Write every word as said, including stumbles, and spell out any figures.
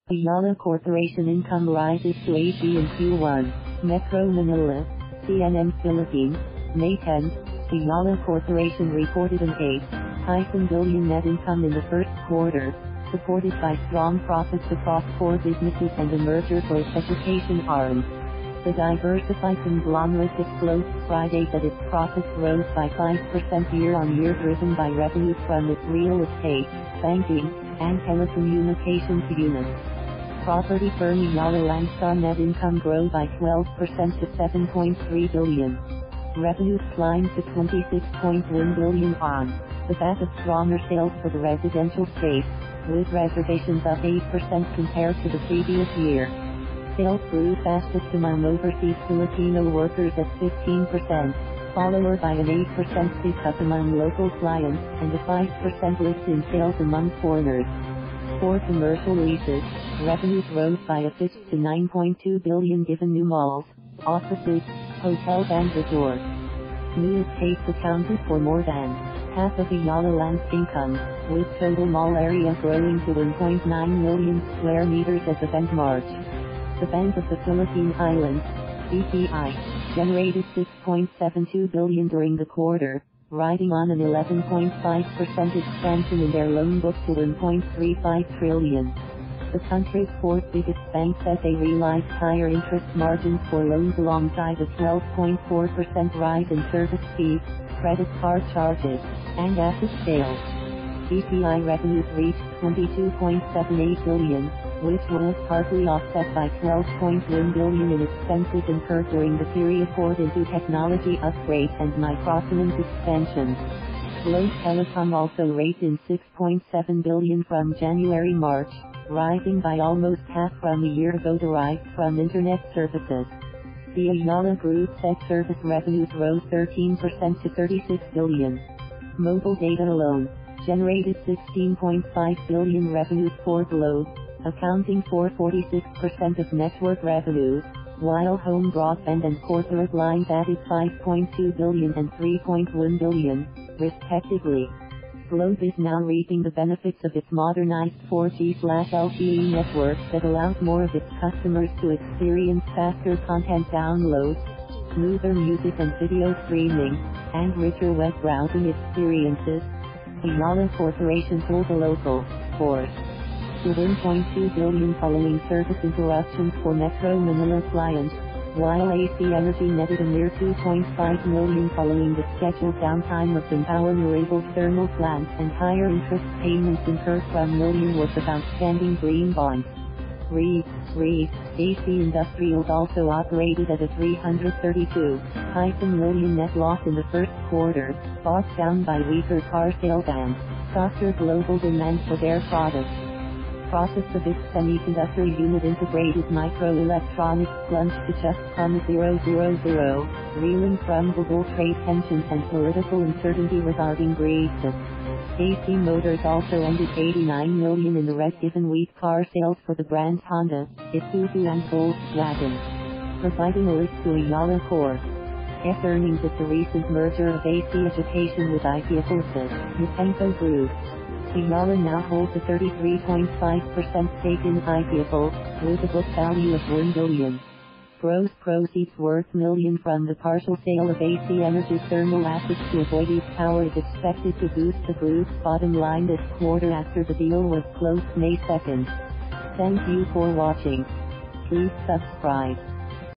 Ayala Corporation income rises to eighty in Q one. Metro Manila, C N N Philippines, May tenth, Ayala Corporation reported an eight billion net income in the first quarter, supported by strong profits across core businesses and the merger for its education arm. The diversified conglomerate disclosed Friday that its profits rose by five percent year-on-year, driven by revenues from its real estate, banking, and telecommunications units. Property firm Ayala Landstar net income grew by twelve percent to seven point three billion. Revenues climbed to twenty-six point one billion on the back of stronger sales for the residential space, with reservations up eight percent compared to the previous year. Sales grew fastest among overseas Filipino workers at fifteen percent, followed by an eight percent pick-up among local clients and a five percent lift in sales among foreigners. For commercial leases, revenues rose by a fifth to nine point two billion given new malls, offices, hotels and resorts. New estates accounted for more than half of Ayala Land's income, with total mall area growing to one point nine million square meters as of end March. The Bank of the Philippine Islands, B P I, generated six point seven two billion during the quarter, riding on an eleven point five percent expansion in their loan book to one point three five trillion. The country's fourth biggest bank said they realized higher interest margins for loans alongside a twelve point four percent rise in service fees, credit card charges, and asset sales. B P I revenues reached twenty-two point seven eight billion, which was partly offset by twelve point one billion in expenses incurred during the period poured into technology upgrades and microfinance expansion. Globe Telecom also raked in six point seven billion from January-March, rising by almost half from a year ago derived from internet services. The Ayala Group said service revenues rose thirteen percent to thirty-six billion. Mobile data alone generated sixteen point five billion revenues for Globe, accounting for forty-six percent of network revenues, while home broadband and corporate lines added five point two billion and three point one billion, respectively. Globe is now reaping the benefits of its modernized four G/L T E network that allows more of its customers to experience faster content downloads, smoother music and video streaming, and richer web browsing experiences. Ayala Corporation sold a local force to one point two billion following service interruptions for Metro Manila clients, while A C Energy netted a mere two point five million following the scheduled downtime of the Power Nuevo thermal plant and higher interest payments incurred from million worth of outstanding green bonds. R E I, R E I, A C Industrials also operated at a three hundred thirty-two million net loss in the first quarter, bogged down by weaker car sales and softer global demand for their products. Process of its semiconductor unit integrated microelectronics plunged to just zero point zero zero, reeling from global trade tensions and political uncertainty regarding Brexit. A C Motors also ended eighty-nine million in the red given weak car sales for the brands Honda, Isuzu and Volkswagen. Providing a lift to Ayala Corp. S earnings at the recent merger of A C Education with Ikea Forces, Nipenco Group. Ayala now holds a thirty-three point five percent stake in Ikea, with a book value of one billion. Gross proceeds worth million from the partial sale of A C Energy's thermal assets to Avoided Power is expected to boost the group's bottom line this quarter after the deal was closed May second. Thank you for watching. Please subscribe.